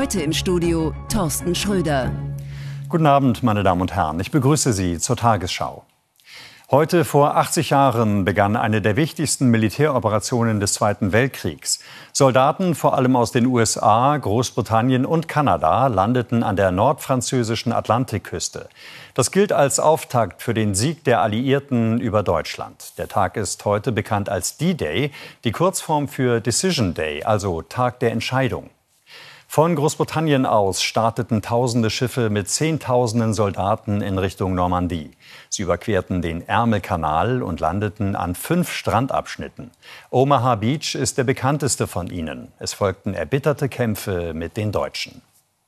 Heute im Studio Thorsten Schröder. Guten Abend, meine Damen und Herren. Ich begrüße Sie zur Tagesschau. Heute vor 80 Jahren begann eine der wichtigsten Militäroperationen des Zweiten Weltkriegs. Soldaten, vor allem aus den USA, Großbritannien und Kanada, landeten an der nordfranzösischen Atlantikküste. Das gilt als Auftakt für den Sieg der Alliierten über Deutschland. Der Tag ist heute bekannt als D-Day, die Kurzform für Decision Day, also Tag der Entscheidung. Von Großbritannien aus starteten tausende Schiffe mit Zehntausenden Soldaten in Richtung Normandie. Sie überquerten den Ärmelkanal und landeten an 5 Strandabschnitten. Omaha Beach ist der bekannteste von ihnen. Es folgten erbitterte Kämpfe mit den Deutschen.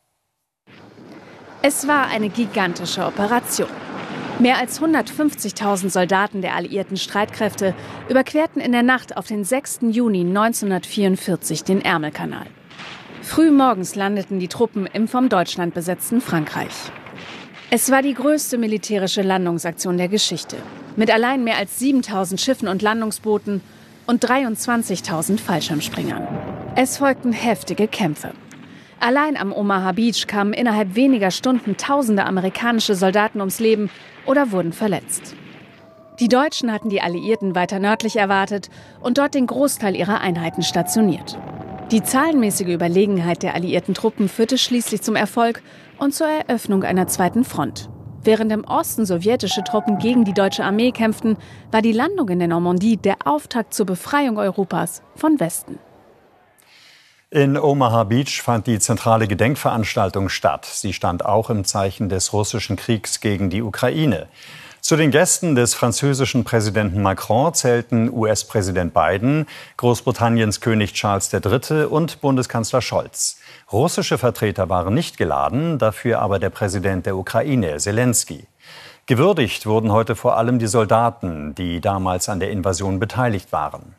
Es war eine gigantische Operation. Mehr als 150.000 Soldaten der alliierten Streitkräfte überquerten in der Nacht auf den 6. Juni 1944 den Ärmelkanal. Früh morgens landeten die Truppen im vom Deutschland besetzten Frankreich. Es war die größte militärische Landungsaktion der Geschichte. Mit allein mehr als 7.000 Schiffen und Landungsbooten und 23.000 Fallschirmspringern. Es folgten heftige Kämpfe. Allein am Omaha Beach kamen innerhalb weniger Stunden tausende amerikanische Soldaten ums Leben oder wurden verletzt. Die Deutschen hatten die Alliierten weiter nördlich erwartet und dort den Großteil ihrer Einheiten stationiert. Die zahlenmäßige Überlegenheit der alliierten Truppen führte schließlich zum Erfolg und zur Eröffnung einer zweiten Front. Während im Osten sowjetische Truppen gegen die deutsche Armee kämpften, war die Landung in der Normandie der Auftakt zur Befreiung Europas von Westen. In Omaha Beach fand die zentrale Gedenkveranstaltung statt. Sie stand auch im Zeichen des russischen Kriegs gegen die Ukraine. Zu den Gästen des französischen Präsidenten Macron zählten US-Präsident Biden, Großbritanniens König Charles III. Und Bundeskanzler Scholz. Russische Vertreter waren nicht geladen, dafür aber der Präsident der Ukraine, Zelensky. Gewürdigt wurden heute vor allem die Soldaten, die damals an der Invasion beteiligt waren.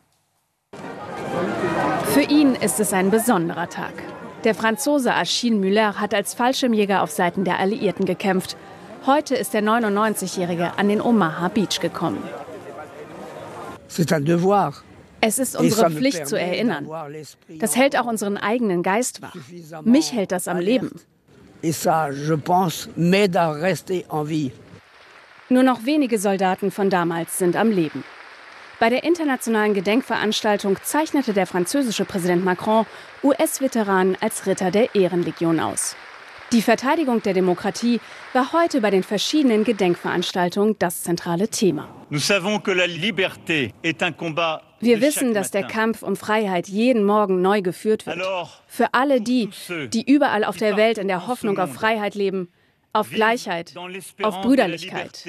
Für ihn ist es ein besonderer Tag. Der Franzose Achille Muller hat als Fallschirmjäger auf Seiten der Alliierten gekämpft. Heute ist der 99-Jährige an den Omaha Beach gekommen. Es ist unsere Pflicht zu erinnern. Das hält auch unseren eigenen Geist wach. Mich hält das am Leben. Nur noch wenige Soldaten von damals sind am Leben. Bei der internationalen Gedenkveranstaltung zeichnete der französische Präsident Macron US-Veteranen als Ritter der Ehrenlegion aus. Die Verteidigung der Demokratie war heute bei den verschiedenen Gedenkveranstaltungen das zentrale Thema. Wir wissen, dass der Kampf um Freiheit jeden Morgen neu geführt wird. Für alle die, die überall auf der Welt in der Hoffnung auf Freiheit leben, auf Gleichheit, auf Brüderlichkeit.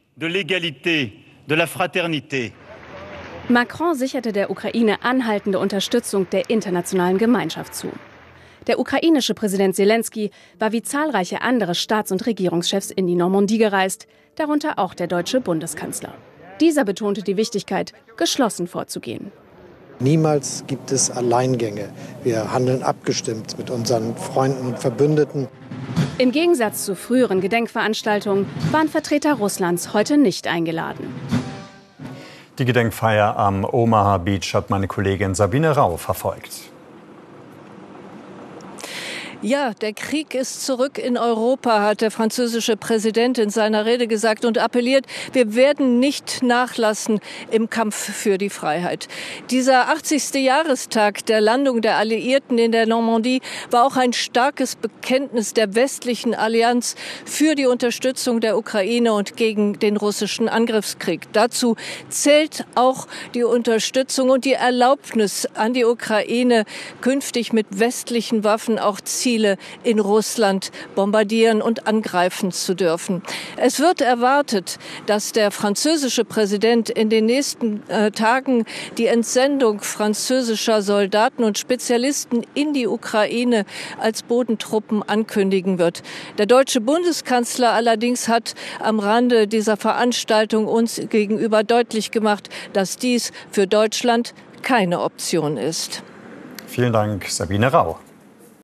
Macron sicherte der Ukraine anhaltende Unterstützung der internationalen Gemeinschaft zu. Der ukrainische Präsident Zelensky war wie zahlreiche andere Staats- und Regierungschefs in die Normandie gereist, darunter auch der deutsche Bundeskanzler. Dieser betonte die Wichtigkeit, geschlossen vorzugehen. Niemals gibt es Alleingänge. Wir handeln abgestimmt mit unseren Freunden und Verbündeten. Im Gegensatz zu früheren Gedenkveranstaltungen waren Vertreter Russlands heute nicht eingeladen. Die Gedenkfeier am Omaha Beach hat meine Kollegin Sabine Rau verfolgt. Ja, der Krieg ist zurück in Europa, hat der französische Präsident in seiner Rede gesagt und appelliert, wir werden nicht nachlassen im Kampf für die Freiheit. Dieser 80. Jahrestag der Landung der Alliierten in der Normandie war auch ein starkes Bekenntnis der westlichen Allianz für die Unterstützung der Ukraine und gegen den russischen Angriffskrieg. Dazu zählt auch die Unterstützung und die Erlaubnis an die Ukraine, künftig mit westlichen Waffen auch Ziele in Russland bombardieren und angreifen zu dürfen. Es wird erwartet, dass der französische Präsident in den nächsten Tagen die Entsendung französischer Soldaten und Spezialisten in die Ukraine als Bodentruppen ankündigen wird. Der deutsche Bundeskanzler allerdings hat am Rande dieser Veranstaltung uns gegenüber deutlich gemacht, dass dies für Deutschland keine Option ist. Vielen Dank, Sabine Rau.